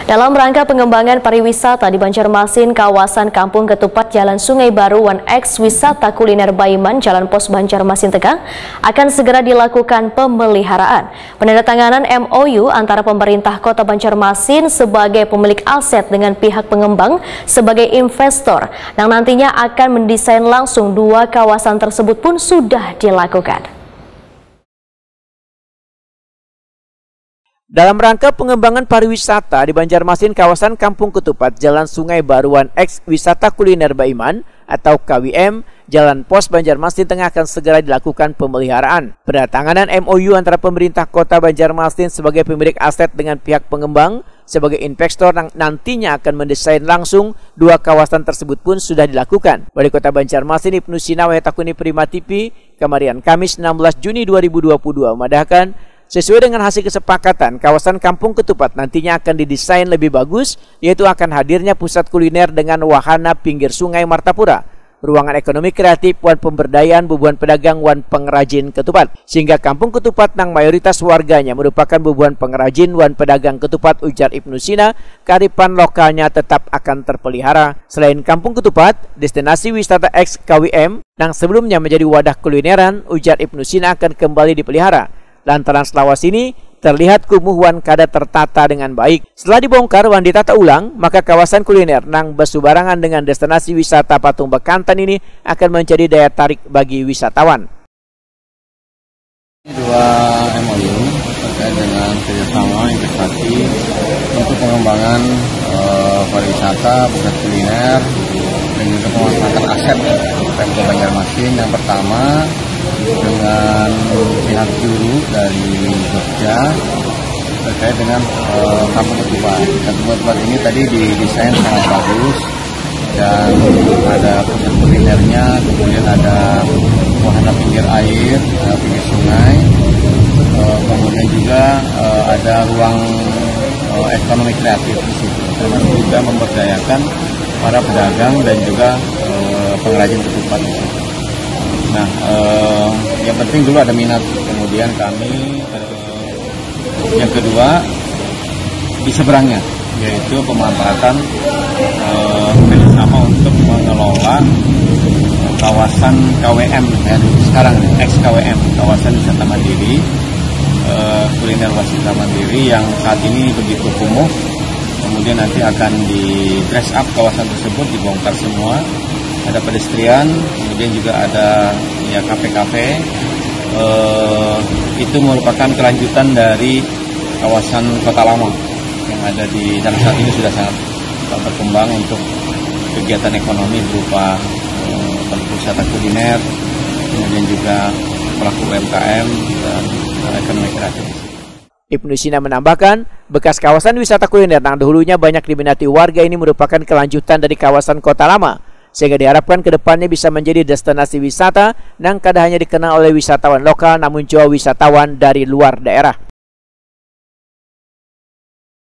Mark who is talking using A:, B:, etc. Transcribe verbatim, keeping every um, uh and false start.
A: Dalam rangka pengembangan pariwisata di Banjarmasin, kawasan Kampung Ketupat Jalan Sungai Baru One X Wisata Kuliner Baiman Jalan Pos Banjarmasin Tengah akan segera dilakukan pemeliharaan. Penandatanganan M O U antara pemerintah Kota Banjarmasin sebagai pemilik aset dengan pihak pengembang sebagai investor yang nantinya akan mendesain langsung dua kawasan tersebut pun sudah dilakukan.
B: Dalam rangka pengembangan pariwisata di Banjarmasin, kawasan Kampung Ketupat Jalan Sungai Baru One X Wisata Kuliner Baiman atau K W M Jalan Pos Banjarmasin Tengah akan segera dilakukan pemeliharaan. Penandatanganan M O U antara pemerintah Kota Banjarmasin sebagai pemilik aset dengan pihak pengembang sebagai investor yang nantinya akan mendesain langsung dua kawasan tersebut pun sudah dilakukan. Wali Kota Banjarmasin Ibnu Sina Wayatakuni Prima T V kemarin Kamis enam belas Juni dua ribu dua puluh dua memadahkan sesuai dengan hasil kesepakatan, kawasan Kampung Ketupat nantinya akan didesain lebih bagus, yaitu akan hadirnya pusat kuliner dengan wahana pinggir sungai Martapura, ruangan ekonomi kreatif, wan pemberdayaan bubuhan pedagang, wan pengrajin ketupat. Sehingga Kampung Ketupat yang mayoritas warganya merupakan bubuhan pengrajin, wan pedagang ketupat, ujar Ibnu Sina, kearifan lokalnya tetap akan terpelihara. Selain Kampung Ketupat, destinasi wisata X K W M yang sebelumnya menjadi wadah kulineran, ujar Ibnu Sina akan kembali dipelihara. Lantaran selawas ini terlihat kumuh wan kada tertata dengan baik. Setelah dibongkar wan ditata ulang, maka kawasan kuliner nang besubarangan dengan destinasi wisata Patung Bekantan ini akan menjadi daya tarik bagi wisatawan.
C: Dua M O U terkait dengan kerjasama investasi untuk pengembangan uh, pariwisata, pusat kuliner, dan juga pemanfaatan aset Pemkot Banjarmasin. Yang pertama dengan pihak juru dari Jogja terkait dengan uh, Kampung Ketupat. Kampung Ketupat ini tadi didesain sangat bagus dan ada pusat kulinernya, kemudian ada wahana pinggir air, uh, pinggir sungai, uh, kemudian juga uh, ada ruang uh, ekonomi kreatif di situ, termasuk juga memberdayakan para pedagang dan juga uh, pengrajin ketupat di situ. Nah, eh, yang penting dulu ada minat, kemudian kami eh, yang kedua di seberangnya, yaitu pemanfaatan eh, kerjasama untuk mengelola kawasan K W M ya, sekarang X K W M, kawasan wisata mandiri, eh, kuliner wisata mandiri yang saat ini begitu kumuh. Kemudian nanti akan di dress up kawasan tersebut, dibongkar semua. Ada pedestrian, kemudian juga ada ya kafe-kafe. Uh, itu merupakan kelanjutan dari kawasan Kota Lama yang ada di dalam saat ini sudah sangat berkembang untuk kegiatan ekonomi berupa uh, wisata kuliner, kemudian juga pelaku U M K M dan uh, ekonomi kreatif.
B: Ibnu Sina menambahkan, bekas kawasan wisata kuliner yang dahulunya banyak diminati warga ini merupakan kelanjutan dari kawasan Kota Lama, sehingga diharapkan ke depannya bisa menjadi destinasi wisata yang kada hanya dikenal oleh wisatawan lokal namun juga wisatawan dari luar daerah.